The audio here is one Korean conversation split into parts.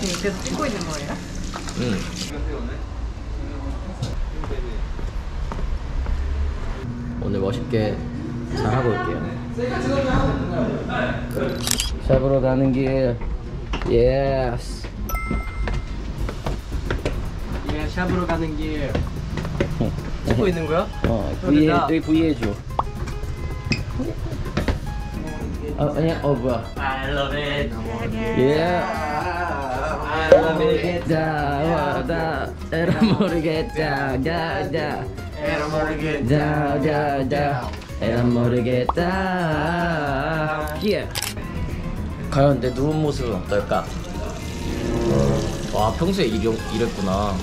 계속 찍고 있는 거예요? 응. 오늘 멋있게 잘 하고 올게요. 샵으로 가는 길. 예스. 예, 샵으로 가는 길. 찍고 있는 거야? V 여기 V 해줘. 아니야. 뭐야? I love it. Yeah. I love it. 다 에라 모르겠다. 다 에라 모르겠다. 다 에라 모르겠다. Yeah. 과연 내 누운 모습은 어떨까? 와, 평소에 이랬구나.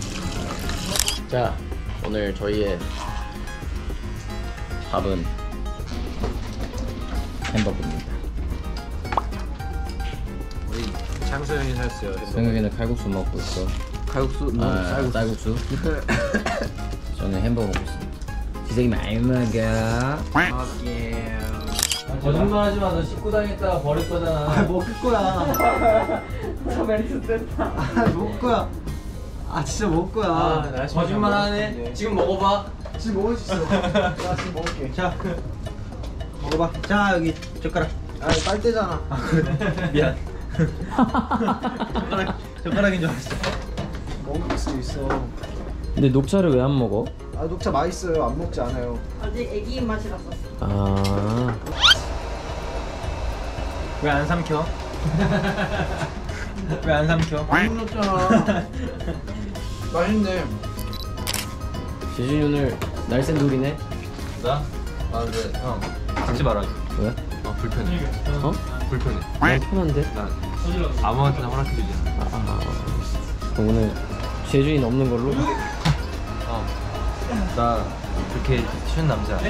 자, 오늘 저희의 밥은 햄버거입니다. 우리 창수 형이 샀어요. 성혁이는 칼국수 먹고 있어. 칼국수? 쌀국수. 저는 햄버거 먹고 있습니다. 지석이 많이 먹어. 오케이. 거짓말하지 마. 너 씻고 다녔다가 버릴 거잖아. 먹을 거야. 저 멘트 됐다. 먹을 거야. 진짜 먹을 거야. 거짓말하네. 지금 먹어봐. 지금 먹을 수 있어. 나 지금 먹을게. 자, 먹어봐. 자, 여기 젓가락. 빨대잖아. 미안. 젓가락인 줄 알았어. 먹을 수 있어. 근데 녹차를 왜 안 먹어? 녹차 맛있어요. 안 먹지 않아요. 아직 애기 입맛이라서. 아. 왜 안 삼켜? 왜 안 삼켜? 안 먹었잖아. 맛있네. 재준이 오늘 날쌘 돌이네. 나? 근데 형 듣지 말아줘. 왜? 불편해. 어? 불편해. 난 편한데? 난 아무한테나 허락해주지 않아. 그럼 오늘 재준이는 없는 걸로? 나 그렇게 쉬운 남자 아니야.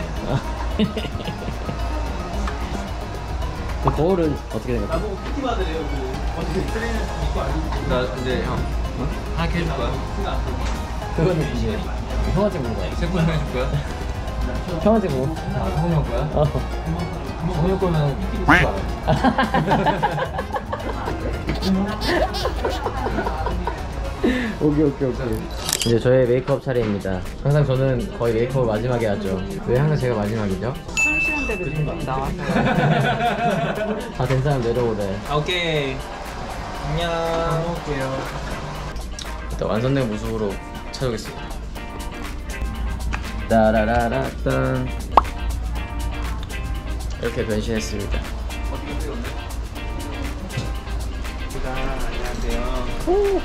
그 거울은 어떻게 생각해? 나 근데 형 하나 해줄 거야? 그거는 이제 형한테 물은 거야. 세권 해줄 거야? 형한테 물어. 성형 거야? 성형 거면 듣지 말아. 오케이. 이제 저의 메이크업 차례입니다. 항상 저는 거의 메이크업을 마지막에 하죠. 왜 항상 제가 마지막이죠? 숨 쉬는 대로 좀 나와서. 다 된 사람 내려오래. 오케이. 안녕. 먹을게요. 일단 완성된 모습으로 찾아오겠습니다. 따라라라딴. 이렇게 변신했습니다. 안녕하세요.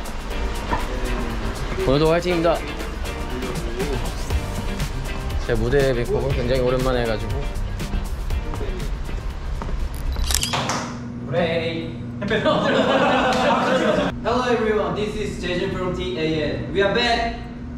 오늘도 화이팅입니다. 제 무대 메이크업을 굉장히 오랜만에 해가지고. Hello everyone, this is Jaejun from TAN. We are back.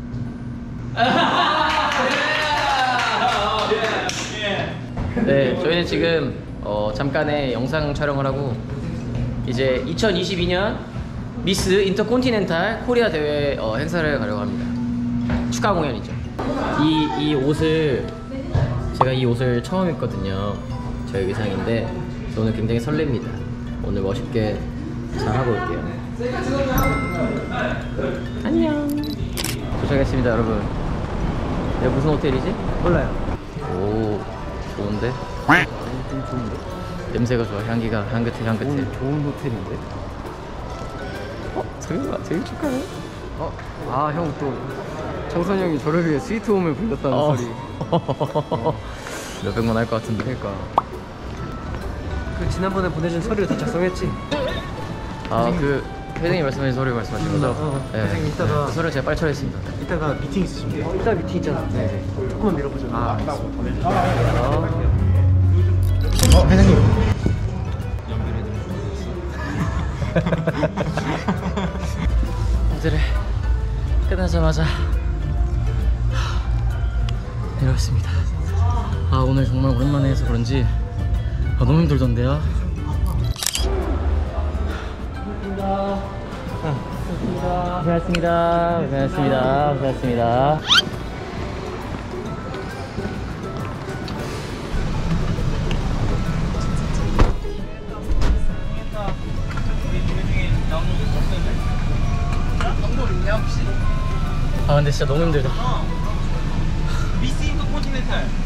네, 저희는 지금 잠깐의 영상 촬영을 하고 이제 2022년 미스 인터콘티넨탈 코리아 대회 행사를 가려고 합니다. 축하 공연이죠. 이 옷을 제가 이 옷을 처음 입거든요. 저희 의상인데 오늘 굉장히 설렙니다. 오늘 멋있게 잘 하고 올게요. 안녕. 도착했습니다, 여러분. 여기 무슨 호텔이지? 몰라요. 오, 좋은데? 좀 좋은데? 냄새가 좋아. 향기가 향긋해. 좋은 호텔인데? 저기가 되게 축하해. 형 또 청선 형이 저를 위해 스위트홈을 불렀다는 소리. 몇백만 할 것 같은데. 그러니까. 그 지난번에 보내준 서류 다 작성했지? 그 회장님 말씀하신 서류 말씀하신 거죠? 회장님 이따가 그 서류 제가 빨리 처리했습니다. 이따가 미팅 있으신데. 이따 미팅 있잖아. 네. 조금만 밀어보죠. 알겠습니다. 회장님. 오늘의 끝나자마자 내려왔습니다. 오늘 정말 오랜만에 해서 그런지 너무 힘들던데요. 고생하셨습니다. 우리 노래 중에 나오는 거 아 근데 진짜 너무 힘들다. 미스 인터콘티넨탈.